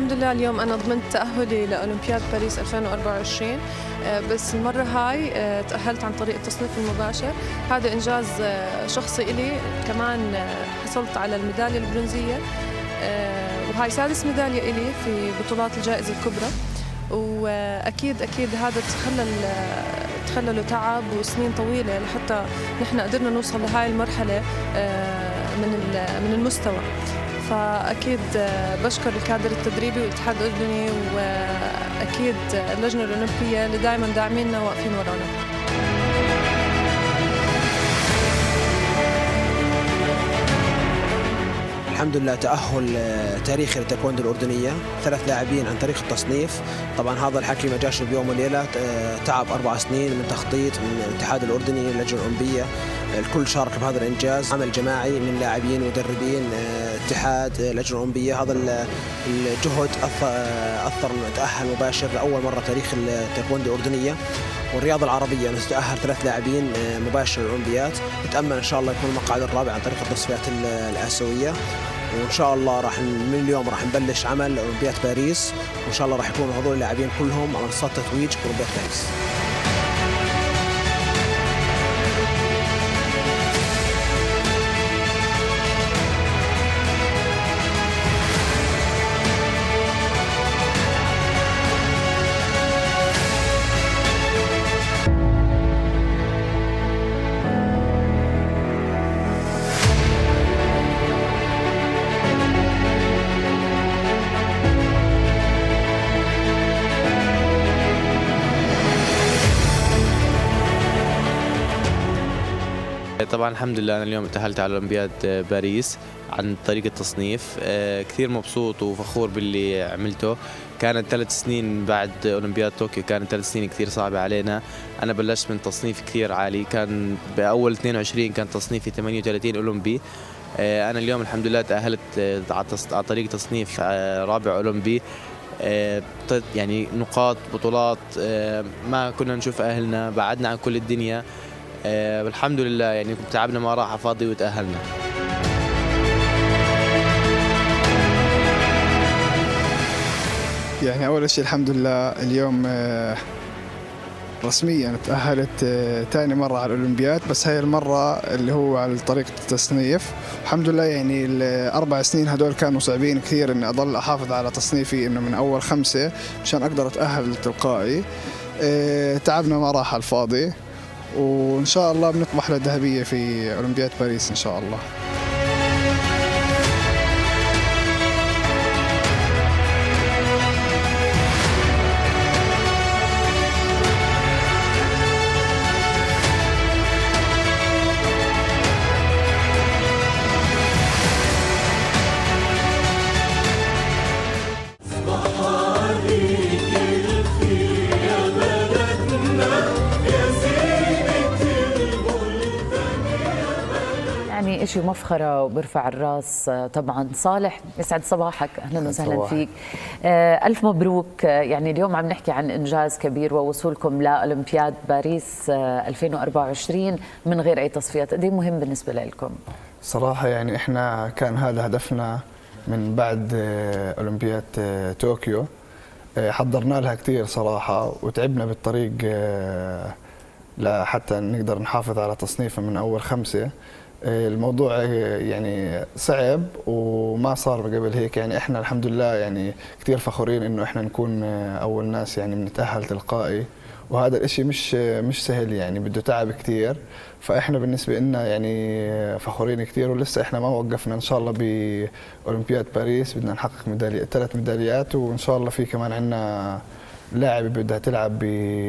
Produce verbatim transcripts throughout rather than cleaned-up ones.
الحمد لله اليوم أنا ضمنت تأهلي لأولمبياد باريس ألفين وأربعة وعشرين، بس المرة هاي تأهلت عن طريق التصنيف المباشر. هذا إنجاز شخصي إلي، كمان حصلت على الميدالية البرونزية، وهاي سادس ميدالية إلي في بطولات الجائزة الكبرى. وأكيد أكيد هذا تخلل تخلله تعب وسنين طويلة لحتى نحن قدرنا نوصل لهاي المرحلة من من المستوى. فأكيد بشكر الكادر التدريبي والاتحاد الأردني، وأكيد اللجنة الأولمبية اللي دائما داعميننا واقفين ورانا. الحمد لله تأهل تاريخي للتايكوندو الأردنية، ثلاث لاعبين عن طريق التصنيف. طبعا هذا الحكي ما جاش بيوم وليلة، تعب أربع سنين من تخطيط من الاتحاد الأردني اللجنة الأولمبية. الكل شارك بهذا الإنجاز، عمل جماعي من لاعبين مدربين اتحاد اللجنة الأولمبية. هذا الجهد أثر إنه تأهل مباشر لأول مرة تاريخ التايكوندو الأردنية والرياضة العربية أنه تأهل ثلاث لاعبين مباشر للأولمبياد. نتأمل إن شاء الله يكون المقعد الرابع عن طريق التصفيات الآسيوية، وإن شاء الله راح من اليوم راح نبلش عمل أولمبياد باريس، وإن شاء الله راح يكونوا هذول اللاعبين كلهم على منصات تتويج أولمبياد باريس. طبعا الحمد لله أنا اليوم تأهلت على أولمبياد باريس عن طريق التصنيف. كثير مبسوط وفخور باللي عملته. كانت ثلاث سنين بعد أولمبياد طوكيو، كانت ثلاث سنين كثير صعبة علينا. أنا بلشت من تصنيف كثير عالي، كان بأول اثنين وعشرين كان تصنيفي ثمانية وثلاثين أولمبي. أنا اليوم الحمد لله تأهلت على طريق تصنيف رابع أولمبي. يعني نقاط بطولات ما كنا نشوف أهلنا، بعدنا عن كل الدنيا. أه الحمد لله، يعني تعبنا ما راح فاضي وتأهلنا. يعني أول شيء الحمد لله اليوم أه رسميا تأهلت أه ثاني مرة على الأولمبياد، بس هاي المرة اللي هو على طريقة التصنيف. الحمد لله يعني الأربع سنين هدول كانوا صعبين كثير، إني أضل أحافظ على تصنيفي إنه من أول خمسة مشان أقدر أتأهل تلقائي. أه تعبنا ما راح على الفاضي، وإن شاء الله بنطمح للذهبية في أولمبياد باريس إن شاء الله. يعني إشي مفخرة وبرفع الراس طبعا. صالح يسعد صباحك، أهلا وسهلا فيك. ألف مبروك. يعني اليوم عم نحكي عن إنجاز كبير ووصولكم لأولمبياد باريس ألفين وأربعة وعشرين من غير أي تصفيات. قد إيه مهم بالنسبة لكم؟ صراحة يعني إحنا كان هذا هدفنا من بعد أولمبياد طوكيو، حضرنا لها كثير صراحة وتعبنا بالطريق لحتى نقدر نحافظ على تصنيفها من أول خمسة. الموضوع يعني صعب وما صار قبل هيك. يعني احنا الحمد لله يعني كثير فخورين انه احنا نكون اول ناس يعني بنتأهل تلقائي، وهذا الاشي مش مش سهل، يعني بده تعب كثير. فاحنا بالنسبه لنا يعني فخورين كثير، ولسه احنا ما وقفنا. ان شاء الله باولمبياد باريس بدنا نحقق ميداليه، ثلاث ميداليات، وان شاء الله في كمان عندنا لاعبه بدها تلعب ب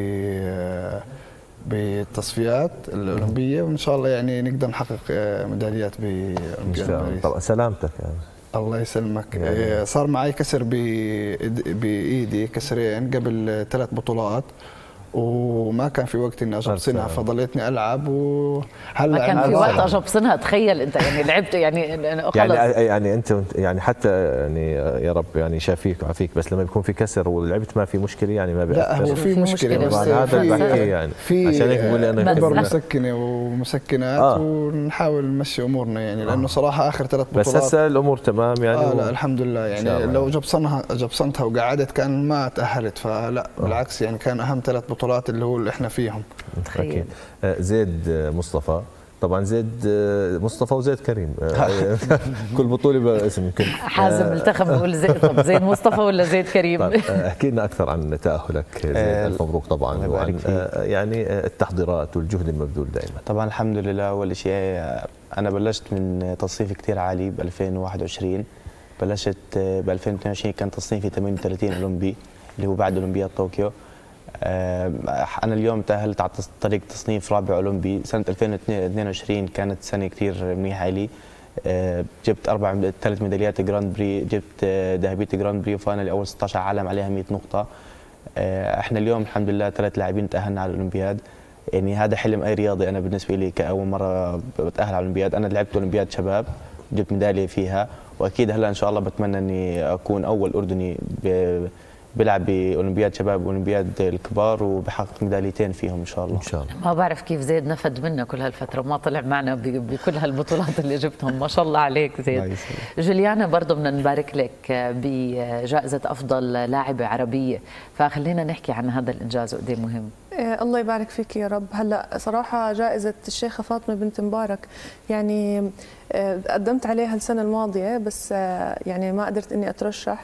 بالتصفيات الأولمبية، وإن شاء الله يعني نقدر نحقق ميداليات بأولمبياد باريس. طبعا سلامتك يعني. الله يسلمك. يعني صار معي كسر بإيدي، كسرين قبل ثلاث بطولات، وما كان في وقت اني اجبصنها فضليتني العب. وهلا ما كان في وقت اجبصنها. تخيل انت يعني لعبت يعني خلص يعني يعني انت يعني حتى يعني يا رب يعني شافيك وعافيك، بس لما بيكون في كسر ولعبت ما في مشكله يعني ما بيأثر؟ لا هو في مشكله, مشكلة بس هذا اللي بحكي يعني في عشان هيك بقول انا كبر مسكنه ومسكنات آه. ونحاول نمشي امورنا يعني لانه صراحه اخر ثلاث بطولات بس هسه الامور تمام يعني. اه لا الحمد لله يعني لو جبصنها جبصنتها وقعدت كان ما تاهلت، فلا بالعكس يعني كان اهم ثلاث بطولات اللي هو اللي احنا فيهم. اكيد. زيد مصطفى، طبعا زيد مصطفى وزيد كريم كل بطوله باسم يمكن. حازم التخم بقول زيد. طب زيد مصطفى ولا زيد كريم؟ طيب احكي لنا اكثر عن تاهلك زيد. الف مبروك طبعا، وعن يعني التحضيرات والجهد المبذول دائما. طبعا الحمد لله. اول شيء انا بلشت من تصنيف كثير عالي ب ألفين وواحد وعشرين، بلشت ب ألفين واثنين وعشرين كان تصنيفي ثمانية وثلاثين اولمبي اللي هو بعد اولمبياد طوكيو. أنا اليوم تأهلت على طريق تصنيف رابع أولمبي. سنة ألفين واثنين وعشرين كانت سنة كثير منيحة لي، جبت أربع ثلاث ميداليات جراند بري، جبت ذهبية جراند بري وفاينل أول ستة عشر عالم عليها مئة نقطة. احنا اليوم الحمد لله ثلاث لاعبين تأهلنا على الأولمبياد، يعني هذا حلم أي رياضي. أنا بالنسبة لي كأول مرة بتأهل على الأولمبياد. أنا لعبت أولمبياد شباب جبت ميدالية فيها، وأكيد هلا إن شاء الله بتمنى إني أكون أول أردني بيلعب باولمبياد شباب واولمبياد الكبار وبحقق ميداليتين فيهم ان شاء الله. ان شاء الله. ما بعرف كيف زيد نفد منا كل هالفتره وما طلع معنا بكل هالبطولات اللي جبتهم. ما شاء الله عليك زيد. جوليانا برضه بدنا نبارك لك بجائزه افضل لاعبه عربيه، فخلينا نحكي عن هذا الانجاز وقد ايه مهم. الله يبارك فيك يا رب. هلا صراحه جائزه الشيخه فاطمه بنت مبارك يعني قدمت عليها السنه الماضيه، بس يعني ما قدرت اني اترشح،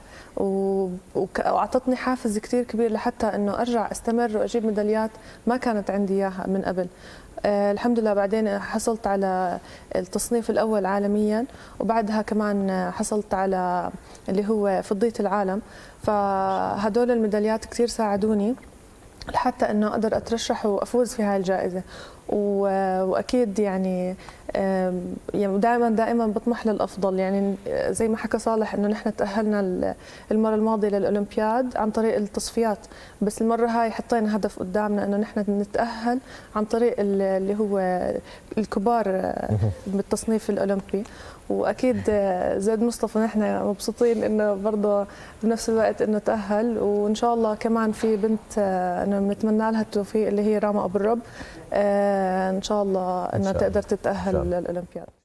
واعطتني حافز كثير كبير لحتى انه ارجع استمر واجيب ميداليات ما كانت عندي اياها من قبل. الحمد لله بعدين حصلت على التصنيف الاول عالميا، وبعدها كمان حصلت على اللي هو فضيه العالم. فهدول الميداليات كثير ساعدوني لحتى انه اقدر اترشح وافوز في هاي الجائزه. واكيد يعني يعني دائما دائما بطمح للافضل. يعني زي ما حكى صالح انه نحن تاهلنا المره الماضيه للاولمبياد عن طريق التصفيات، بس المره هاي حطينا هدف قدامنا انه نحن نتاهل عن طريق اللي هو الكبار بالتصنيف الاولمبي. واكيد زيد مصطفى نحن مبسوطين انه برضه بنفس الوقت انه تاهل، وان شاء الله كمان في بنت انه بنتمنى لها التوفيق اللي هي راما ابو الرب، ان شاء الله انها تقدر تتاهل للاولمبياد.